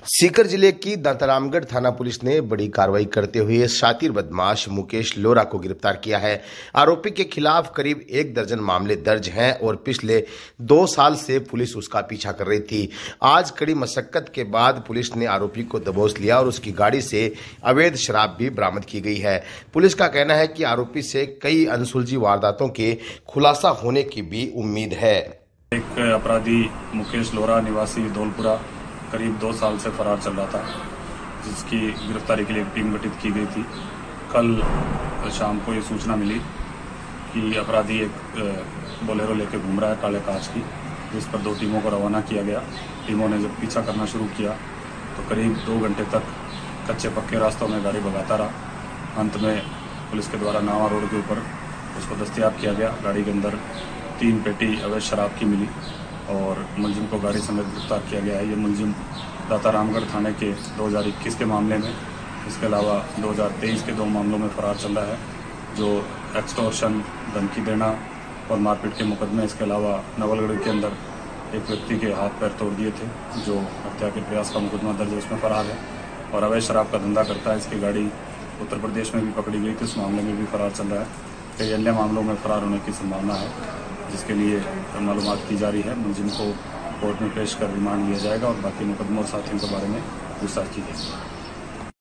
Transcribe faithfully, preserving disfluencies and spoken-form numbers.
सीकर जिले की दांतारामगढ़ थाना पुलिस ने बड़ी कार्रवाई करते हुए शातिर बदमाश मुकेश लोरा को गिरफ्तार किया है। आरोपी के खिलाफ करीब एक दर्जन मामले दर्ज हैं और पिछले दो साल से पुलिस उसका पीछा कर रही थी। आज कड़ी मशक्कत के बाद पुलिस ने आरोपी को दबोच लिया और उसकी गाड़ी से अवैध शराब भी बरामद की गई है। पुलिस का कहना है कि आरोपी से कई अनसुलझी वारदातों के खुलासा होने की भी उम्मीद है। एक अपराधी मुकेश लोरा निवासी धौलपुरा करीब दो साल से फरार चल रहा था, जिसकी गिरफ्तारी के लिए टीम गठित की गई थी। कल शाम को ये सूचना मिली कि अपराधी एक बोलेरो लेके घूम रहा है काले कांच की, जिस पर दो टीमों को रवाना किया गया। टीमों ने जब पीछा करना शुरू किया तो करीब दो घंटे तक कच्चे पक्के रास्तों में गाड़ी भगाता रहा। अंत में पुलिस के द्वारा नावा रोड के ऊपर उसको दस्तयाब किया गया। गाड़ी के अंदर तीन पेटी अवैध शराब की मिली और मुलजिम को गाड़ी समेत गिरफ्तार किया गया है। ये मुलजिम दांतारामगढ़ थाने के दो हज़ार इक्कीस के मामले में, इसके अलावा दो हज़ार तेईस के दो मामलों में फरार चल रहा है, जो एक्सटॉर्शन, धमकी देना और मारपीट के मुकदमे। इसके अलावा नवलगढ़ के अंदर एक व्यक्ति के हाथ पैर तोड़ दिए थे, जो हत्या के प्रयास का मुकदमा दर्ज है, उसमें फरार है और अवैध शराब का धंधा करता है। इसकी गाड़ी उत्तर प्रदेश में भी पकड़ी गई थी, उस मामले में भी फरार चल रहा है। कई अन्य मामलों में फरार होने की संभावना है, जिसके लिए मालूमात की जा रही है। मुलजिम को कोर्ट में पेश कर रिमांड लिया जाएगा और बाकी मुकदमों और साथियों के बारे में पूछताछ की जाएगी।